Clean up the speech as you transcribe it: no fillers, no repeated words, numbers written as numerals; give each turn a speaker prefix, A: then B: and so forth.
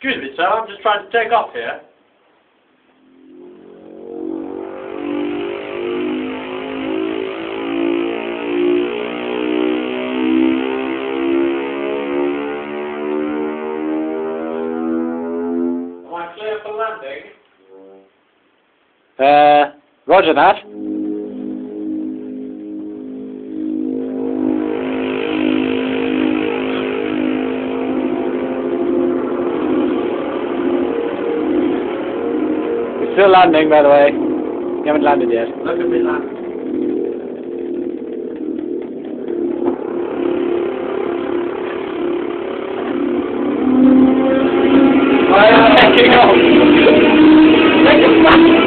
A: Excuse me, sir, I'm just trying to take off here. Am I clear for landing?
B: Roger that. We're still landing, by the way. You haven't landed yet.
A: Look at me land.
B: Taking off.